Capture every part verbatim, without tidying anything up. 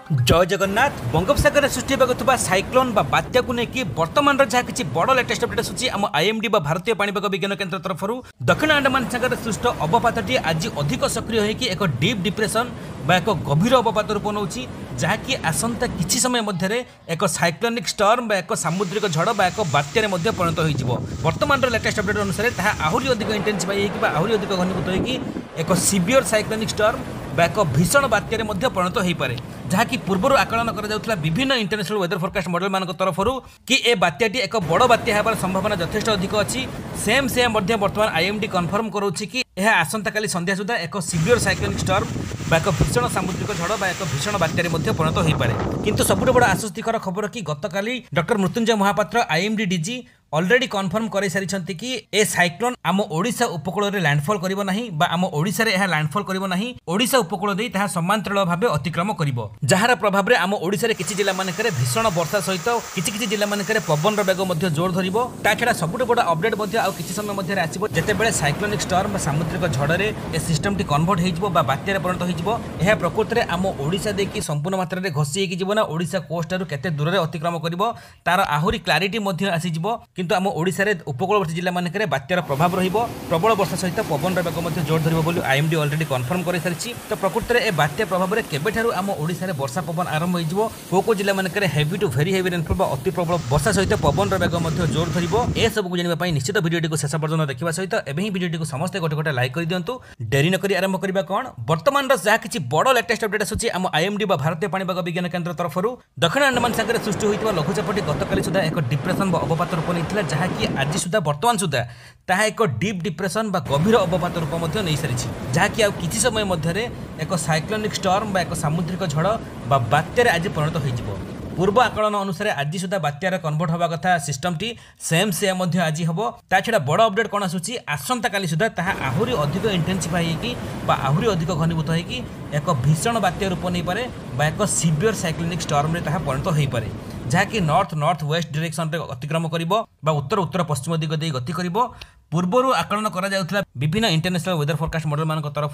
जय जगन्नाथ। बंगोपसागर सृष्टि होगा साइक्लोन बा बात्या को लेकिन बर्तमान जहाँ किसी बड़ लेटेस्ट अपडेट आसूँ आम आईएमडी बा भारतीय पाणीपाग विज्ञान केन्द्र तरफ दक्षिण अंडमान सागर सृष्ट अवपातटी आज अधिक सक्रिय होकर एक डीप डिप्रेशन बा एक गभीर अवपात रूप नौ जहाँकि आसंता किछि समय मध्य एक साइक्लोनिक स्टर्म बा एक सामुद्रिक झड़ बा एक बात्यारे मध्य परिणत हो वर्तमान लेटेस्ट अपडेट अनुसार आहरी अधिक इंटेंसिफाई होगी आहरी अधिक घनीभूत होगी एक सीवियर साइक्लोनिक स्टर्म बा एक भीषण बात्यारे मध्य परिणत हो पारे जहाँकि पूर्व आकलन कर विभिन्न इंटरनेशनल वेदर फोरकास्ट मॉडल मान तरफ कि ए बात्याटी एक बड़ बात्या होबार संभावना यथेष्ट अधिक अच्छी सेम से बर्तमान आईएमडी कन्फर्म करोछि कि यह आसंता काली संध्या सुधा एक सीवियर साइक्लोनिक स्टर्म बा एक भीषण सामुद्रिक झड़ बा एक भीषण बात्यारे मध्य परिणत हो पारे किंतु सबुठ बड़ आश्वस्तिकर खबर कि गतकाली doctor Mrityunjay Mohapatra IMD DG already confirm कर सारी कि ए साइक्लोन आम ओडिशा उपकूल में लैंडफॉल करिवो नाही बा आम ओडिशा रे एहा लैंडफॉल करिवो नाही ओडिशा उपकूल देई ताहा समांतराल भाबे अतिक्रम करिवो जहार प्रभाव रे आम ओडिशा रे किछि जिल्ला मानकरे भीषण वर्षा सहित किछि किछि जिल्ला मानकरे पवन रो बेग मध्ये जोर धरिवो ता छडा सबुठ बड़ अपडेट मध्ये आ किछि समय मध्ये आसीबो जेते बेले साइक्लोनिक स्टर्म बा सामुद्रिक झड़ रे ए सिस्टम टी कन्वर्ट हेइ जिवो बा बात्या रे परिणत हेइ जिवो एहा प्रकृति रे आम ओडिशा देखि संपूर्ण मात्रा रे घसी हेकि जिवो ना ओडिशा कोस्ट रो केते दूर रे अतिक्रम करिवो तार आहुरी क्लैरिटी मध्ये आसी जिवो किंतु आम ओडिशा रे उपकूलवर्ती जिला मानकरे बात्यार प्रभाव रहिबो प्रबल वर्षा सहित पवन बेग मध्ये जोर धरिबो बोली आईएमडी ऑलरेडी कन्फर्म कर सारिछि तो प्रकृति रे ए बात्या प्रभाव रे केबेठारु आम ओडिशा रे वर्षा पवन आरंभ होई जिवो को को जिला मानकरे heavy to very heavy rainfall बा अति प्रबल वर्षा सहित पवन बेग मध्ये जोर धरिबो ए सब को जानिबा पई निश्चित वीडियो टी को शेष पर्यंत देखिबा सहित एबे ही वीडियो टी को समस्त गोटे गोटे लाइक कर दियंतु देरी न करी आरंभ करबा कोन वर्तमान रो जहा किछि बड़ लेटेस्ट अपडेट आसुछि आम आईएमडी बा भारतीय पाणीपाग विज्ञान केन्द्र तरफरु दक्षिण अंडमान सागर सृष्टि होइतबा लघुचापटी गतकाली सुधा एक डिप्रेशन बा अवपात रूप नैथिला जहा कि आज सुधा वर्तमान सुधा ताहा एक डीप डिप्रेशन बा गभीर अवपात रूप मध्ये नै सारिछि जहाँकि आ किछि समय मध्ये एक साइक्लोनिक स्टर्म बा एक सामुद्रिक झड़ बा बात्यारे आज परिणत होई जिवो पूर्व आकलन अनुसार आज सुधा बात्यार कन्वर्ट हवा कथा सिस्टम टी सेम से मध्य आज हम ता छड़ा बड़ अपडेट कौन आसूची आसंता काली सुधा ताहा आहुरी अधिक इंटेंसिफाई होगी बा आहुरी अधिक घनीभूत होगी एक भीषण बात्या रूप नहीं पारे बा एक सीवियर साइक्लोनिक स्टर्म रे ताहा परिणत होई पारे जहाँकि नॉर्थ नॉर्थ वेस्ट डायरेक्शन रे अतिक्रम करिवो बा उत्तर उत्तर पश्चिम दिग दे गति करिवो पूर्वर आकलन करा जाउथला विभिन्न इंटरनेशनल वेदर फोरकास्ट मॉडल मान तरफ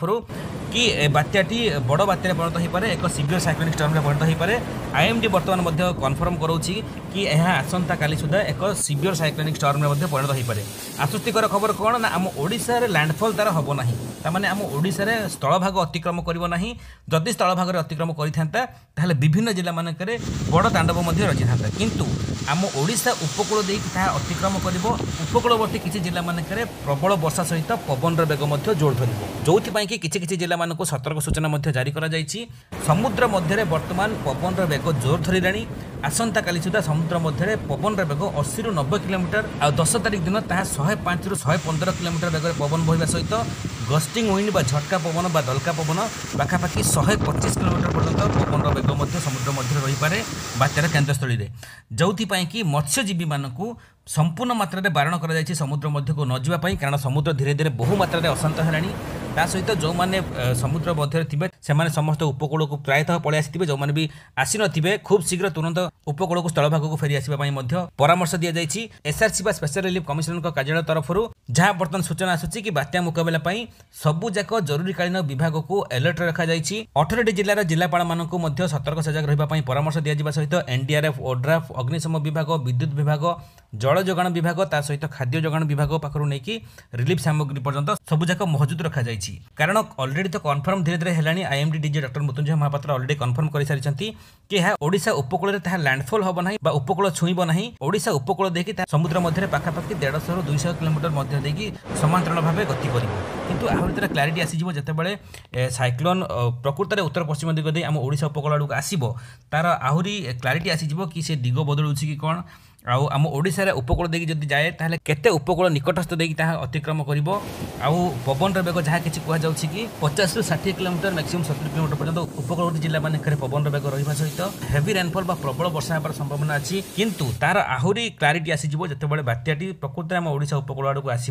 कि बात्याटी बड़ बात्या परिणत हो पारे एक सीवियर साइक्लोनिक स्टर्म रे परिणत हो पारे आईएमडी वर्तमान मध्य कन्फर्म करोछि कि यह आसंता काली सुधा एक सीवियर साइक्लोनिक स्टर्म रे मध्य परिणत हो पारे आश्वस्तिकर खबर कौन ना आम ओडिशा रे लैंडफॉल तार हबो नाही तामाने आम ओडिशा रे स्थल भाग अतिक्रम करिवो नाही जदि स्थल भाग रे अतिक्रम करिथांता ताहले विभिन्न जिल्ला मानकरे बड़ तांडव मध्य रचिथांता किंतु आम ओडिशा उपकूल देई ताहा अतिक्रम करिवो उपकूलवर्ती किछि जिल्ला मानकरे प्रबल वर्षा सहित पवन बेग मध्य जोर धरिवो जोथि पई कि किछि किछि जिल्ला मानकु सतर्क सूचना मध्य जारी करा जायछि समुद्र मध्य वर्तमान पवन बेग जोर धरिलाणी आसंता काली सुधा समुद्र मध्य पवन बेग अस्सी रु नब्बे किलोमीटर आ दस तारिख दिन ताहा एक सौ पाँच रु एक सौ पंद्रह किलोमीटर बेगर पवन बहिबा सहित गस्टिंग विंड बा झटका पवन बा दलका पवन पाखापाखि एक सौ पच्चीस किलोमीटर पर्यंत पवन बेग मध्य समुद्र मध्य रही पारे बात्यार केन्द्रस्थली रे जोथि पई कि मत्स्यजीवी मानकु संपूर्ण मात्रा रे बारण करा जायछि समुद्र मध्य को न जिबा पई कारण समुद्र धीरे धीरे बहु मात्रा रे अशांत हेलाणी ता सहित जो माने समुद्र मध्य थिबे से माने समस्त उपकूल को प्रायतः पळै आसीथिबे जो माने भी आसी नथिबे खूब शीघ्र तुरंत उपकूल को स्थल भाग को फेरी आसीबा पई मध्य परामर्श दिया जायछि एसआरसी बा स्पेशल रिलीफ कमिशनर को कार्यालय तरफरु जहां वर्तमान सूचना आसुछि कि बात्या मुकाबला पई सबु जाक जरूरीकालीन विभाग को अलर्ट रखा जायछि अठारह जिल्लार जिल्लापाल मानकु मध्य सतर्क सजग रहिबा पई परामर्श दिया जिबा सहित एनडीआरएफ ओड्राफ अग्निशम विभाग विद्युत विभाग जल जोगाण विभाग ता सहित खाद्य जोगाण विभाग पाखरु नेकी रिलीफ सामग्री पर्यंत सबु जाक मौजूद रखा जायछि कारण ऑलरेडी तो कन्फर्म धीरे धीरे हेलानी IMD DG doctor Mrityunjay Mohapatra already confirm कर सारी कि यह ओडिशा उपकूल रे ताहा लैंडफॉल हबो नाही बा उपकूल छुईबो नाही ओडिशा उपकूल देखि समुद्र मध्य पाखापाखि डेढ़ सौ दुई सौ किलोमीटर मध्य देखि समांतराल भावे गति करिवो किंतु आहुरी तरह क्लैरिटी आसी जिवो जते बेले साइक्लोन प्रकृति रे उत्तर पश्चिम दिग दे आम ओडिशा उपकूल आडू आसीबो तार आहुरी क्लैरिटी आसी जिवो कि से दिग बदलुछि कि कोन आउ आम ओडिशा रे उपकूल देकी जदि जाए ताहले केते उपकूल निकटस्थ देकी ताहा अतिक्रम करिवो आउ पवन रे बेग जहा किछि कुआ जाउछि कि पचास रु साठ किलोमीटर मैक्सिमम सत्तर किलोमीटर पर्यंत उपकूलवर्ती जिल्ला मानकरे पवन रे बेग रहिबा सहित हेवी रेनफॉल बा प्रबल वर्षा हेबार संभावना अछि किंतु तार आहुरी क्लैरिटी आसी जिवो जते बेले बात्याटी प्रकृति रे आम ओडिशा उपकूल आडू आसीबो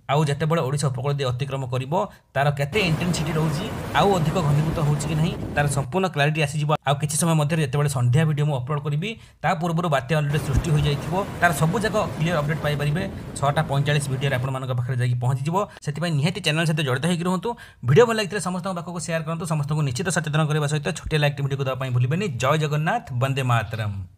आउ जितेबाला ओडिशा उपकूल दे अतिक्रम कर तार केते इंटेंसिटी रोची आउ अधिक घनीभूत होची कि नहीं तार संपूर्ण क्लारिटी आसीଯିव। आउ किछि समय मध्य जितेबाला संध्या वीडियो मु अपलोड करी ता पूर्व बात्या अलरेडी सृष्टि हो जाइथिबो तार सब जगह क्लियर अपडेट पाई परिबे। छटा पैंतालीस वीडियो आपण मानक पाखरे जाई पहुंची जिवो। सेति निहाती चैनल सहित जड़ित होइक रहंतु। वीडियो भल लागितले समस्त पाखक शेयर करंतु। समस्त को निश्चित सचेतन करबा सहित छोटे लाइक वीडियो को दबा पई भूलिबेनी। जय जगन्नाथ, वंदे मातरम।